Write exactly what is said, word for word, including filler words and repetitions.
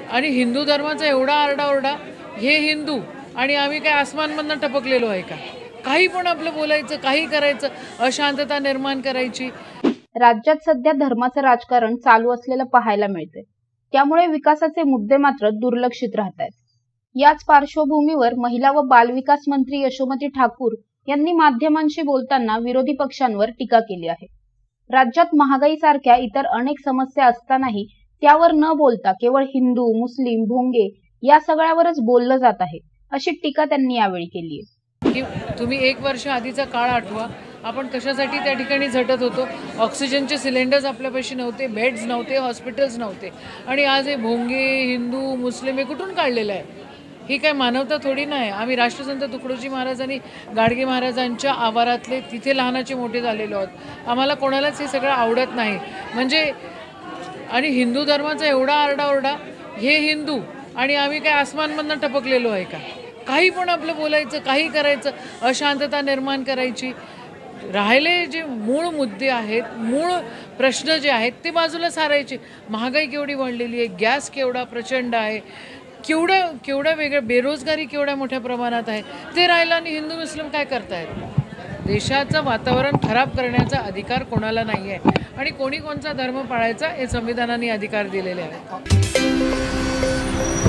आणि हिंदू धर्माचा एवढा आरडाओरडा, हे हिंदू आणि आम्ही काय आसमानमधनं टपकलेलो आहे का? काही पण आपलं बोलायचं, काही करायचं, अशांतता निर्माण करायची। राज्यात सध्या धर्माचं राजकारण चालू असलेलं पाहायला मिळते, त्यामुळे विकासाचे मुद्दे मात्र दुर्लक्षित राहत आहेत। याच पार्श्वभूमीवर महिला व बालविकास मंत्री यशोमती ठाकूर यांनी माध्यमांशी बोलताना विरोधी पक्षांवर टीका केली आहे। राज्यात महागाईसारख्या इतर अनेक समस्या असतानाही त्यावर न बोलता केवळ हिंदू, मुस्लिम, भोंगे या सगळ्यावरच बोललं जात आहे, अशी टीका त्यांनी यावेळी केली आहे। की तुम्ही एक वर्ष आधीचा काळ आठवा, आपण कशासाठी त्या ठिकाणी झटत होतो। ऑक्सिजनचे सिलेंडर्स आपल्यापाशी नव्हते, बेड्स नव्हते, हॉस्पिटल्स नव्हते, आणि आज हे भोंगे, हिंदू, मुस्लिम हे कुठून काढलेलं आहे? ही काय मानवता थोडी नाही। आम्ही राष्ट्रसंत तुकडोजी महाराज आणि गाडगे महाराजांच्या आवारातले तिथे लहानाचे मोठे झालेलो आहोत। आम्हाला कोणालाच हे सगळं आवडत नाही। म्हणजे आणि हिंदू धर्माचा एवढा आरडाओरडा, हे हिंदू आणि आम्ही काय आसमानमधनं टपकलेलो आहे का? काही पण आपलं बोलायचं, काही करायचं, अशांतता निर्माण करायची। राहिले जे मूळ मुद्दे आहेत, मूळ प्रश्न जे आहेत ते बाजूला सारायचे। महागाई केवढी वाढलेली आहे, गॅस केवढा प्रचंड आहे, केवढ्या केवढ्या वेगळ्या, बेरोजगारी केवढ्या मोठ्या प्रमाणात आहे, ते राहिलं आणि हिंदू मुस्लिम काय करतायत? देशाचं वातावरण खराब करण्याचा अधिकार कोणाला नाही आहे, आणि कोणी कोणचा धर्म पाळायचा हे संविधानाने अधिकार दिलेले आहे।